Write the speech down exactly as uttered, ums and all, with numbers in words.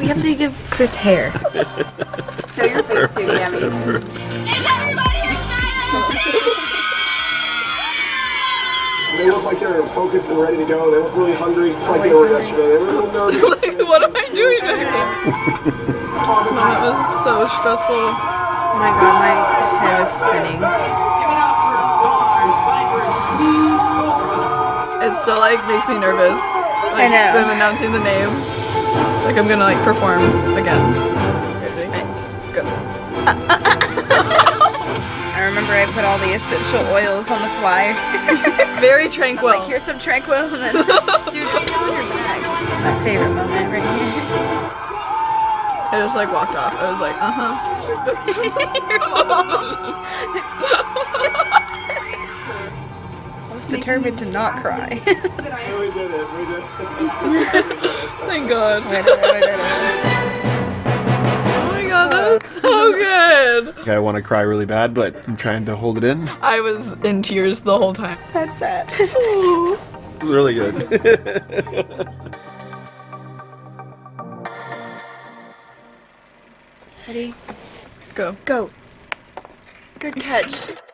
We have to give Chris hair. Show your face too, Yummy. Is everybody excited? They look like they're focused and ready to go. They look really hungry. It's like they were yesterday. They were a little nervous. Like, what am I doing back here? This moment was so stressful. Oh my god, my head was spinning. It still like makes me nervous. Like, I know. Them announcing the name. Like I'm gonna like perform again. Ready? Go. I remember I put all the essential oils on the flyer. Very tranquil. Like, here's some tranquil, and then, dude, it's still in your bag. My favorite moment right here. I just like walked off. I was like, uh huh. I was determined to not cry. We did it. We did it. Thank God. We did it, we did it. Oh my God, that was so good. I want to cry really bad, but I'm trying to hold it in. I was in tears the whole time. That's sad. It was really good. Ready? Go. Go. Good catch.